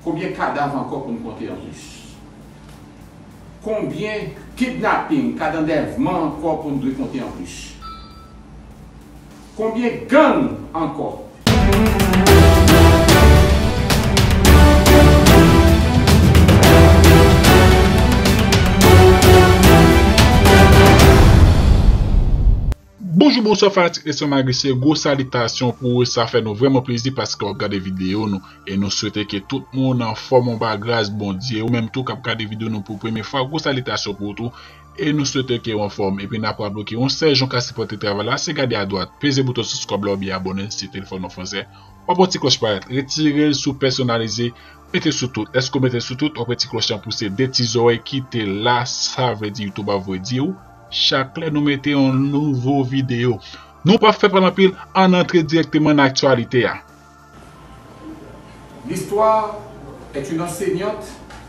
Combien de cadavres encore pour nous compter en plus? Combien de kidnapping, cas d'enlèvement encore pour nous compter en plus? Combien de gangs encore? Bonjour, bonsoir, fanatique et malgré gros salutations pour eux, ça fait nous vraiment plaisir parce qu'on regarde des vidéos nous et nous souhaitons que tout le monde en forme en grâce bon Dieu ou même tout qui regarde des vidéos nous pour la première fois, gros salutations pour tout et nous souhaitons qu'ils en forme et puis n'a pas bloqué on sait Jean Cassi pour travail là, c'est garder à droite, pesez le bouton subscribe là bien abonner si téléphone en français, on petit cloche pour être retirez sous personnalisé, mettez sous tout, est-ce que mettez sous tout, on petit cloche en pousser des petits oreilles qui étaient là, ça veut dire YouTube va vous dire chaque nous mettons une nouvelle vidéo. Nous pas faire pendant pile en entrer directement dans l'actualité. L'histoire est une enseignante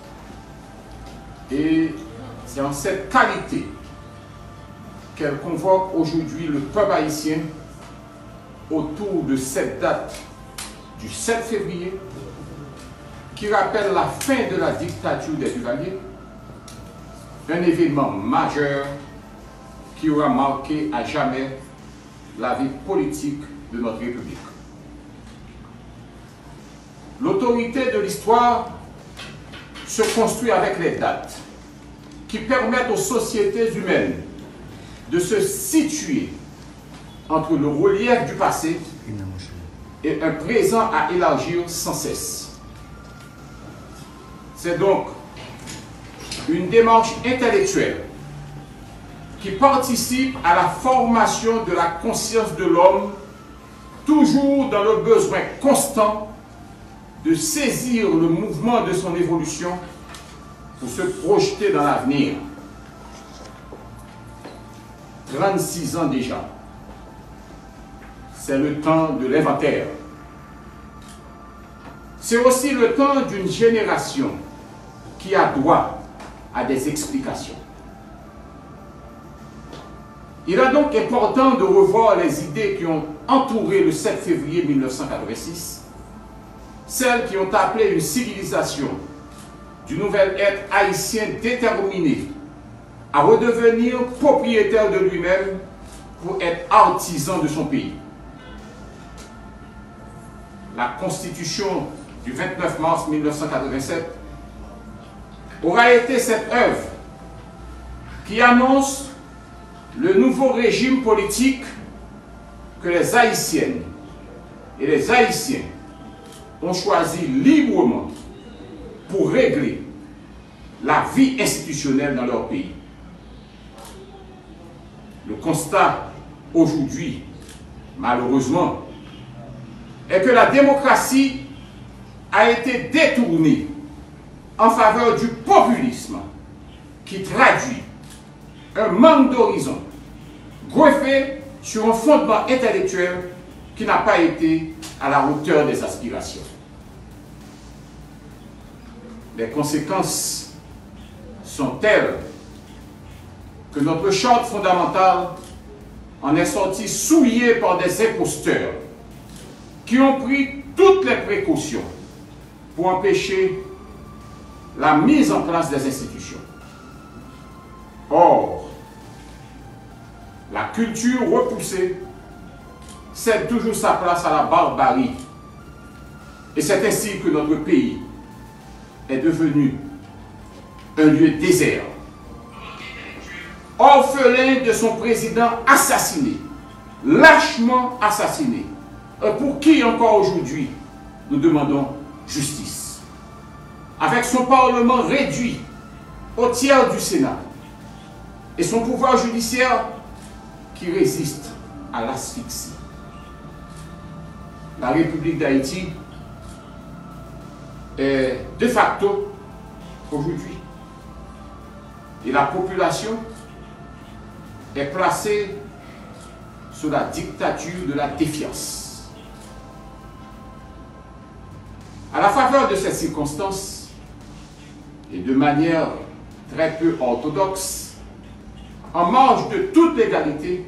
et c'est en cette qualité qu'elle convoque aujourd'hui le peuple haïtien autour de cette date du 7 février qui rappelle la fin de la dictature des Duvaliers, un événement majeur qui aura marqué à jamais la vie politique de notre République. L'autorité de l'histoire se construit avec les dates qui permettent aux sociétés humaines de se situer entre le relief du passé et un présent à élargir sans cesse. C'est donc une démarche intellectuelle qui participe à la formation de la conscience de l'homme, toujours dans le besoin constant de saisir le mouvement de son évolution pour se projeter dans l'avenir. 36 ans déjà, c'est le temps de l'inventaire. C'est aussi le temps d'une génération qui a droit à des explications. Il est donc important de revoir les idées qui ont entouré le 7 février 1986, celles qui ont appelé une civilisation du nouvel être haïtien déterminé à redevenir propriétaire de lui-même pour être artisan de son pays. La Constitution du 29 mars 1987 aura été cette œuvre qui annonce le nouveau régime politique que les Haïtiennes et les Haïtiens ont choisi librement pour régler la vie institutionnelle dans leur pays. Le constat aujourd'hui, malheureusement, est que la démocratie a été détournée en faveur du populisme qui traduit un manque d'horizon greffé sur un fondement intellectuel qui n'a pas été à la hauteur des aspirations. Les conséquences sont telles que notre charte fondamentale en est sortie souillée par des imposteurs qui ont pris toutes les précautions pour empêcher la mise en place des institutions. Or, la culture repoussée cède toujours sa place à la barbarie. Et c'est ainsi que notre pays est devenu un lieu désert. Orphelin de son président assassiné, lâchement assassiné, pour qui encore aujourd'hui nous demandons justice. Avec son Parlement réduit au tiers du Sénat, et son pouvoir judiciaire qui résiste à l'asphyxie. La République d'Haïti est de facto aujourd'hui. Et la population est placée sous la dictature de la défiance. À la faveur de ces circonstances, et de manière très peu orthodoxe, en marge de toute légalité,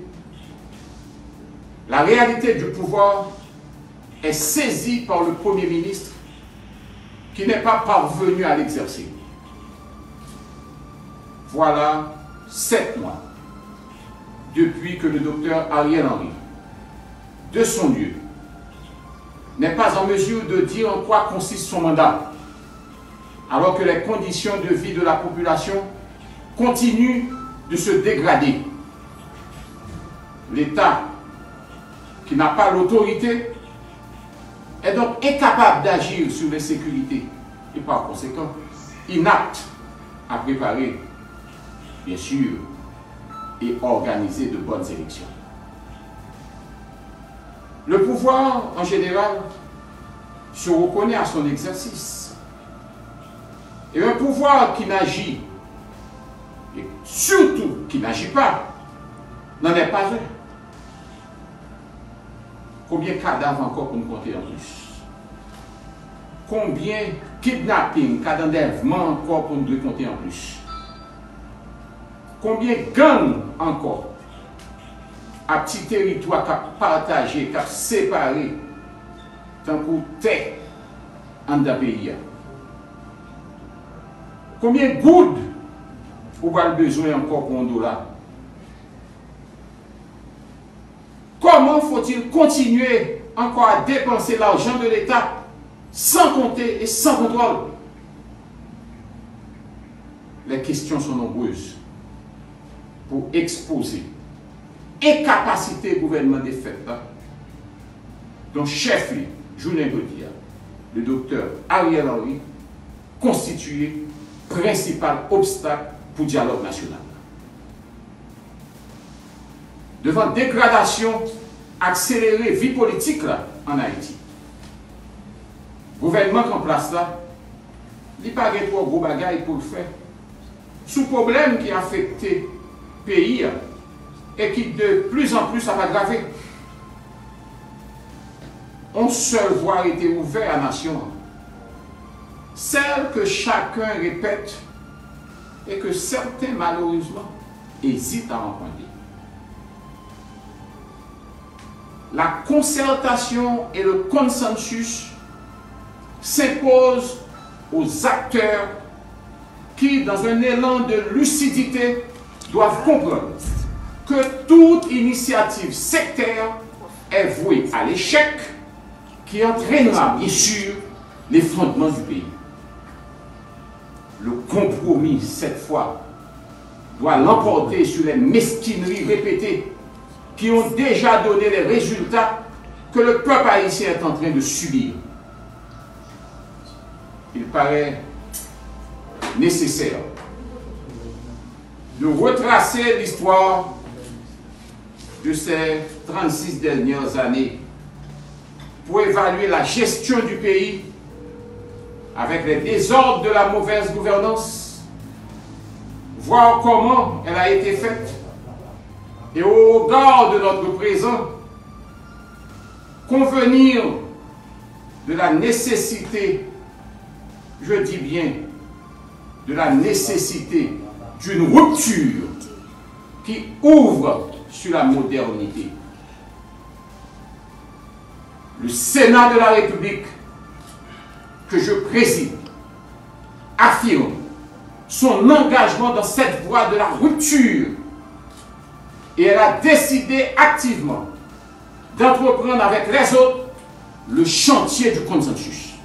la réalité du pouvoir est saisie par le Premier ministre qui n'est pas parvenu à l'exercer. Voilà 7 mois depuis que le docteur Ariel Henry, de son lieu, n'est pas en mesure de dire en quoi consiste son mandat, alors que les conditions de vie de la population continuent de se dégrader. L'État, qui n'a pas l'autorité, est donc incapable d'agir sur les sécurités et par conséquent inapte à préparer, bien sûr, et organiser de bonnes élections. Le pouvoir, en général, se reconnaît à son exercice. Et un pouvoir qui n'agit, et surtout qui n'agit pas, n'en est pas un. Combien de cadavres encore pour nous compter en plus? Combien de kidnappings, cas d'enlèvement encore pour nous compter en plus? Combien de gangs encore à petit territoire qui a partagé, qui a séparé, tant que terre en d'un pays? Combien de gouttes vous avez besoin encore pour un dollar? Comment faut-il continuer encore à dépenser l'argent de l'État sans compter et sans contrôle? Les questions sont nombreuses pour exposer incapacité gouvernement des fêtes, dont chef, journée de dire, le docteur Ariel Henry, constitué principal obstacle pour le dialogue national. Devant dégradation accélérée vie politique là, en Haïti, le gouvernement en place là, il n'y a pas de trop gros bagaille pour le faire. Sous problème qui a affecté le pays et qui de plus en plus a aggravé. Une seule voie a été ouverte à la nation, celle que chacun répète et que certains malheureusement hésitent à emprunter. La concertation et le consensus s'imposent aux acteurs qui, dans un élan de lucidité, doivent comprendre que toute initiative sectaire est vouée à l'échec qui entraînera bien sûr les fondements du pays. Le compromis, cette fois, doit l'emporter sur les mesquineries répétées qui ont déjà donné les résultats que le peuple haïtien est en train de subir. Il paraît nécessaire de retracer l'histoire de ces 36 dernières années pour évaluer la gestion du pays avec les désordres de la mauvaise gouvernance, voir comment elle a été faite et au regard de notre présent, convenir de la nécessité, je dis bien, de la nécessité d'une rupture qui ouvre sur la modernité. Le Sénat de la République que je préside affirme son engagement dans cette voie de la rupture et elle a décidé activement d'entreprendre avec les autres le chantier du consensus.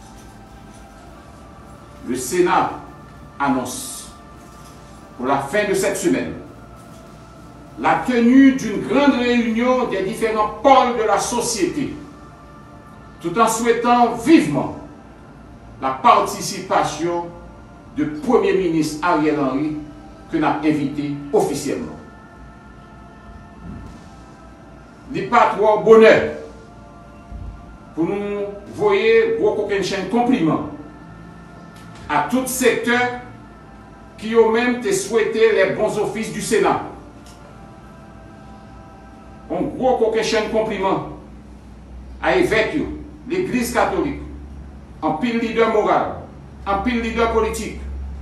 Le Sénat annonce pour la fin de cette semaine la tenue d'une grande réunion des différents pôles de la société, tout en souhaitant vivement la participation du Premier ministre Ariel Henry que nous avons invité officiellement. Il n'est pas trop bonheur pour nous voyer beaucoup chaîne compliment à tout secteur qui ont même souhaité les bons offices du Sénat. Un gros coquin compliment à évêque, l'Église catholique, un pile leader moral, un pile leader politique,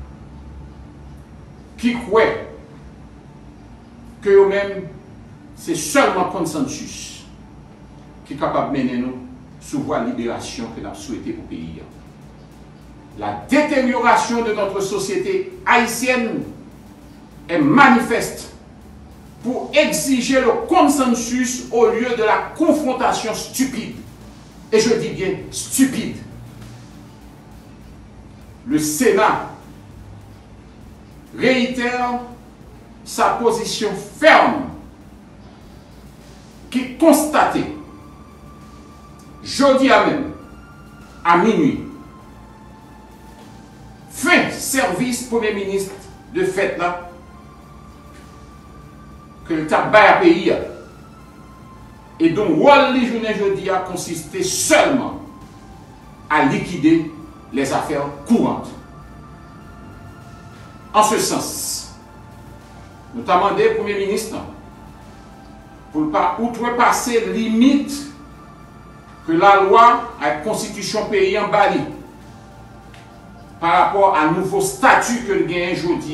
qui croient que eux-mêmes, c'est seulement consensus qui est capable de mener nous sur la libération que nous avons souhaité pour le pays. la détérioration de notre société haïtienne est manifeste pour exiger le consensus au lieu de la confrontation stupide. Et je dis bien stupide. Le Sénat réitère sa position ferme qui constatait jeudi à même, à minuit, fin service Premier ministre de fête là, que le tabac à pays et dont rôle journée jeudi a consisté seulement à liquider les affaires courantes. En ce sens, nous avons demandé au Premier ministre pour ne pas outrepasser les limites que la loi à la constitution pays en Bali par rapport à un nouveau statut que le gagne aujourd'hui.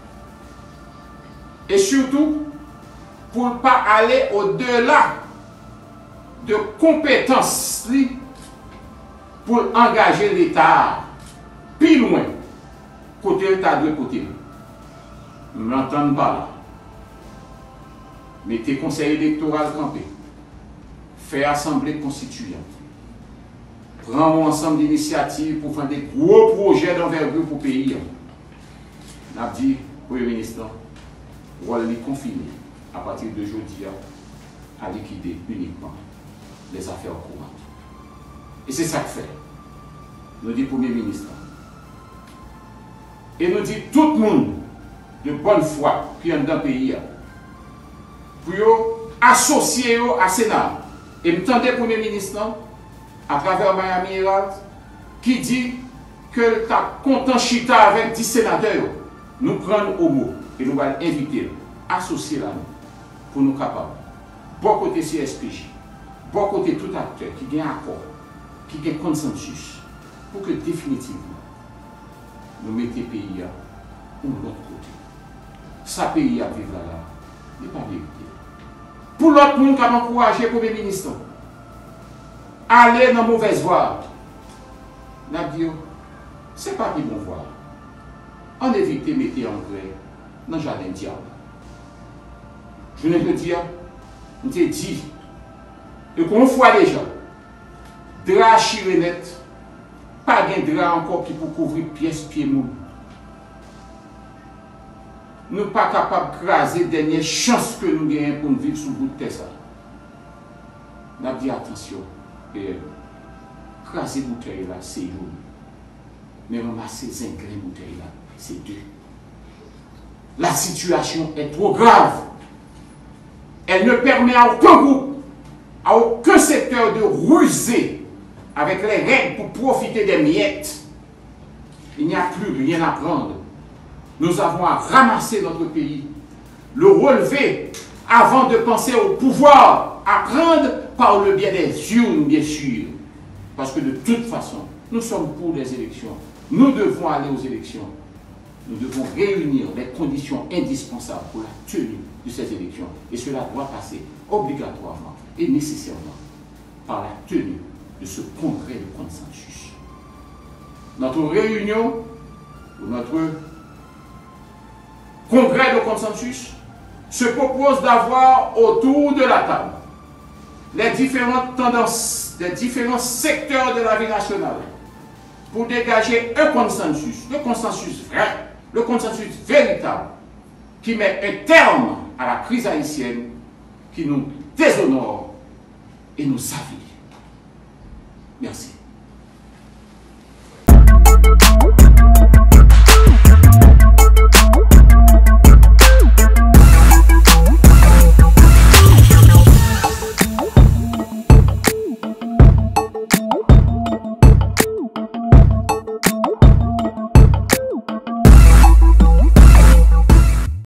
Et surtout, pour ne pas aller au-delà de compétences pour engager l'État plus loin, côté l'État de côté. Nous n'entendons pas là. Mettez conseil électoral campé, fait assemblée constituante, prend un ensemble d'initiatives pour faire des gros projets d'envergure pour le pays. On a dit, Premier ministre, on va les confiner à partir de jeudi à liquider uniquement les affaires courantes. Et c'est ça que fait. Nous dit Premier ministre. Et nous dit tout le monde de bonne foi qui est dans le pays pour associer à Sénat. Et nous entendez Premier ministre à travers Miami Herald qui dit que tu as content chita avec 10 sénateurs. Nous prenons au mot et nous allons inviter, associer là pour nous capables. Bon côté CSPJ, bon côté tout acteur qui a un accord, qui a un consensus pour que définitivement nous mettions le pays de l'autre côté. Ça pays à vivre là, n'est pas vérité. Pour l'autre monde qui a encouragé le Premier ministre, aller dans la mauvaise voie, n'a dit, c'est pas du bon voie. On évite de mettre engrais dans le jardin diable. Je ne peux dire, on te dit, et qu'on voit déjà, drap chirenette, pas de drap encore qui pour couvrir pièce pied mou. Nous ne sommes pas capables de craser la dernière chance que nous gagnons pour nous vivre sous le bout de terre. Nous avons dit attention, craser la bouteille là, c'est une. Mais ramasser les ingrédients de bouteille là, c'est deux. La situation est trop grave. Elle ne permet à aucun groupe, à aucun secteur de ruser avec les règles pour profiter des miettes. Il n'y a plus rien à prendre. Nous avons à ramasser notre pays, le relever avant de penser au pouvoir, à prendre par le biais des urnes, bien sûr. Parce que de toute façon, nous sommes pour les élections. Nous devons aller aux élections. Nous devons réunir les conditions indispensables pour la tenue de ces élections. Et cela doit passer obligatoirement et nécessairement par la tenue de ce congrès de consensus. Notre réunion, ou notre congrès de consensus, se propose d'avoir autour de la table les différentes tendances des différents secteurs de la vie nationale pour dégager un consensus, le consensus vrai, le consensus véritable, qui met un terme à la crise haïtienne, qui nous déshonore et nous affaiblit. Merci.